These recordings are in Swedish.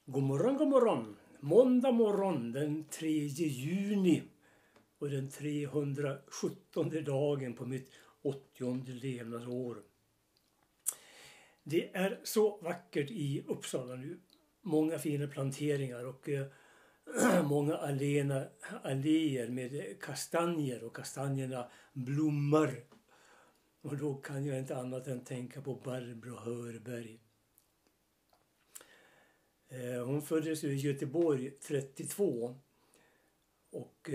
God morgon, god morgon. Måndag morgon den 3 juni och den 317:e dagen på mitt 80:e levnadsår. Det är så vackert i Uppsala nu. Många fina planteringar och många alléer med kastanjer och kastanjerna blommar. Och då kan jag inte annat än tänka på Barbro Hörberg. Hon föddes i Göteborg 32 och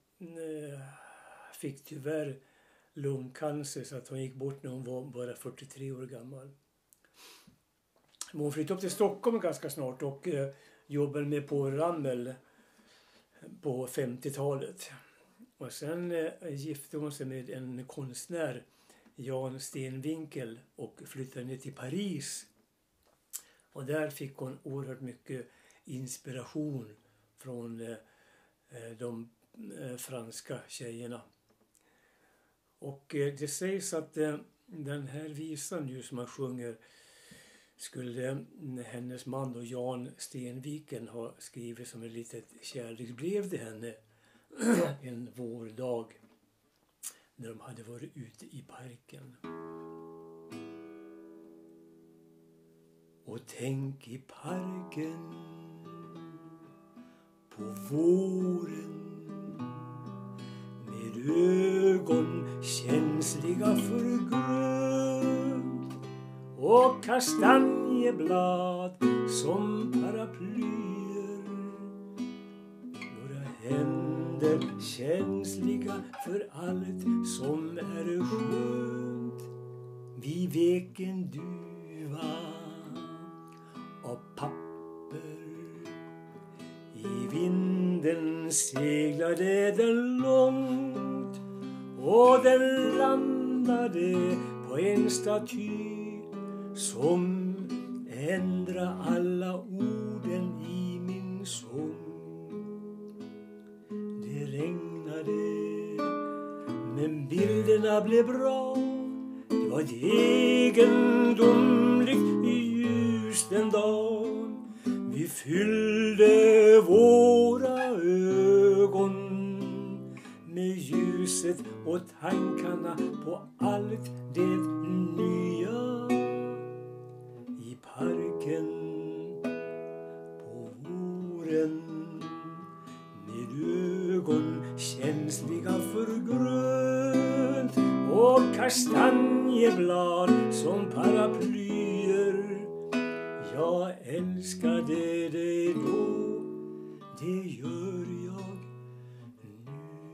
fick tyvärr lungcancer så att hon gick bort när hon var bara 43 år gammal. Men hon flyttade upp till Stockholm ganska snart och jobbade med på Ramel på 50-talet. Och sen gifte hon sig med en konstnär, Jan Stenvinkel, och flyttade ner till Paris. Och där fick hon oerhört mycket inspiration från de franska tjejerna. Och det sägs att den här visan nu som man sjunger skulle hennes man då Jan Stenviken ha skrivit som ett litet kärleksbrev till henne en vårdag när de hade varit ute i parken. Och tänk i parken på våren med ögon känsliga för grönt och kastanjeblad som paraplyer. Våra händer känsliga för allt som är skönt. Vi vek en duva av papper. I vinden seglade den långt och den landade på en staty som ändrar alla orden i min sång. Det regnade men bilderna blev bra. Det var ett egendomligt ljus den dagen. Vi fyllde våra ögon med ljuset och tankarna på allt det nya. I parken på våren med ögon känsliga för grönt och kastanjeblad som paraplyer. Jag älskade dig då, det gör jag nu.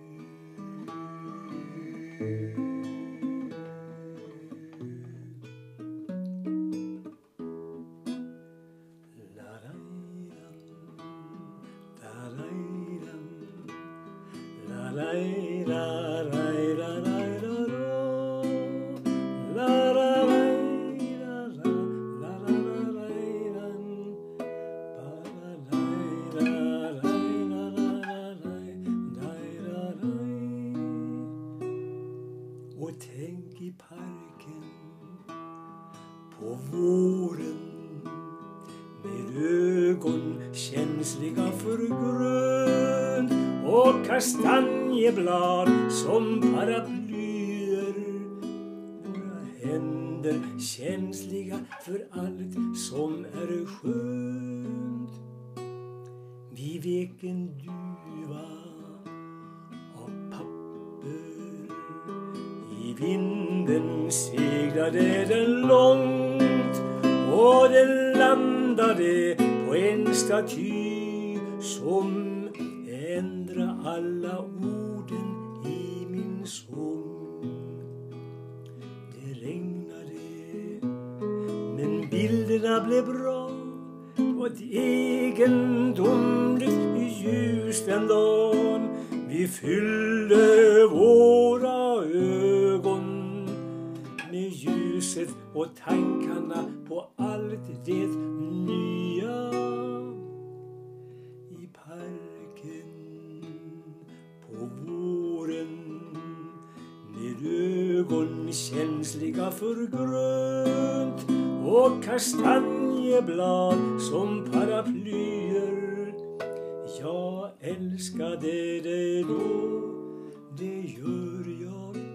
Och tänk i parken på våren med ögon känsliga för grönt och kastanjeblad som paraplyer. Våra händer känsliga för allt som är skönt. Vi vek en duva av papper. I vinden seglade den långt och den landade på en staty som ändrar alla orden i min sång. Det regnade men bilderna blev bra. Det var ett egendomligt ljus den dagen. Vi fyllde våra ögon med ljuset och tankarna på allt det nya. I parken på våren med ögon känsliga för grönt och kastanjeblad som paraplyer. jag flyer. Jag älskade dig då, det gör jag nu.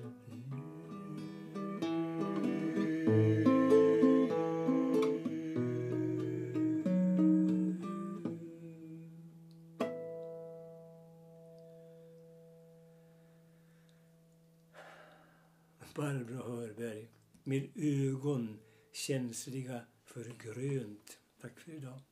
Barbro Hörberg, med ögon känsliga för grönt. Tack för idag.